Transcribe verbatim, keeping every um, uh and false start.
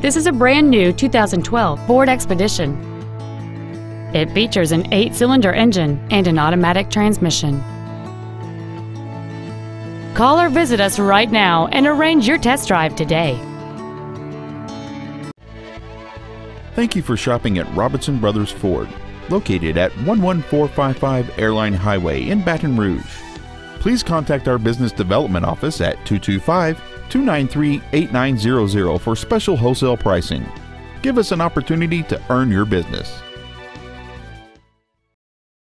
This is a brand new two thousand twelve Ford Expedition. It features an eight-cylinder engine and an automatic transmission. Call or visit us right now and arrange your test drive today. Thank you for shopping at Robinson Brothers Ford, located at one one four five five Airline Highway in Baton Rouge. Please contact our business development office at two two five, two nine three, eight nine zero zero for special wholesale pricing. Give us an opportunity to earn your business.